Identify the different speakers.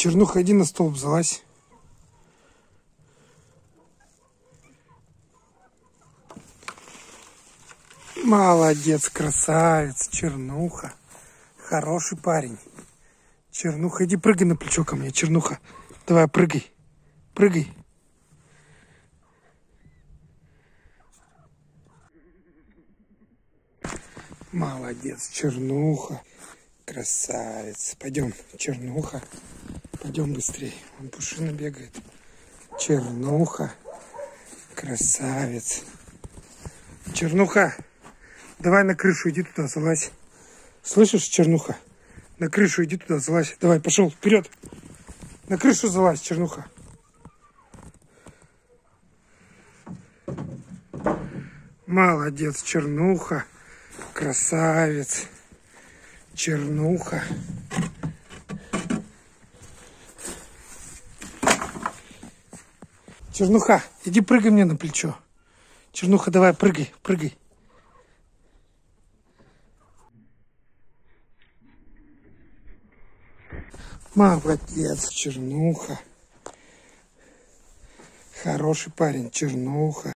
Speaker 1: Чернуха, иди на столб, залазь. Молодец, красавец, Чернуха. Хороший парень. Чернуха, иди прыгай на плечо ко мне, Чернуха. Давай, прыгай. Прыгай. Молодец, Чернуха. Красавец. Пойдем, Чернуха. Пойдем быстрее. Он Пушина бегает. Чернуха. Красавец. Чернуха, давай на крышу, иди туда, залазь. Слышишь, Чернуха? На крышу иди туда, залазь. Давай, пошел, вперед. На крышу залазь, Чернуха. Молодец, Чернуха. Красавец. Чернуха. Чернуха, иди прыгай мне на плечо. Чернуха, давай, прыгай, прыгай. Молодец, Чернуха. Хороший парень, Чернуха.